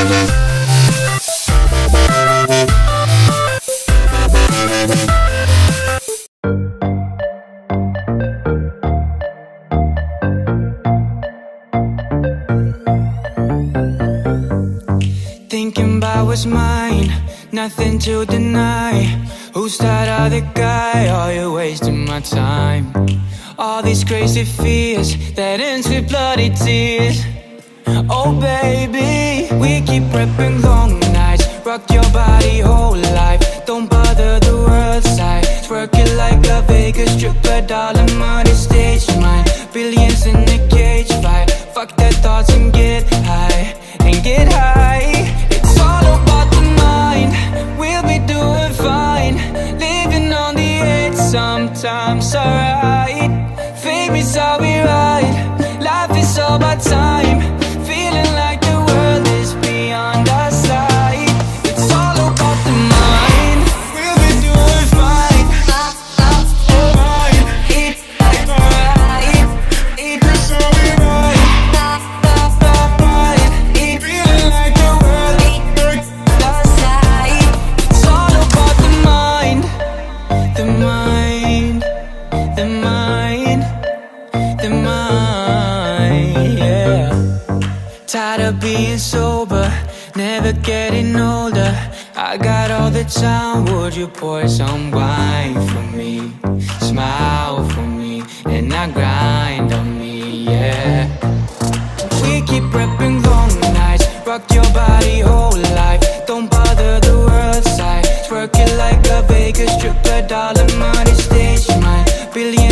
Thinking about what's mine, nothing to deny. Who's that other guy? Are you wasting my time? All these crazy fears that ends with bloody tears. Oh baby, we keep prepping long nights. Rock your body whole life. Don't bother the world side. Twerk it like a Vegas stripper, dollar money stage mine. Billions in a cage fight. Fuck their thoughts and get high, and get high. It's all about the mind. We'll be doing fine. Living on the edge, sometimes alright. Fame is how we ride. Life is all about time. Feeling like the world is beyond our sight. It's all about the mind. We'll be doing fine. Alright. It's alright. It's how we ride. Feeling like the world is beyond our sight. It's all about the mind. The mind. The mind. The mind, yeah. Tired of being sober, never getting older. I got all the time, would you pour some wine for me? Smile for me, and I grind on me, yeah. We keep prepping long nights. Rock your body whole life. Don't bother the world side. Twerk it like a Vegas stripper, dollar money stage mine. Billion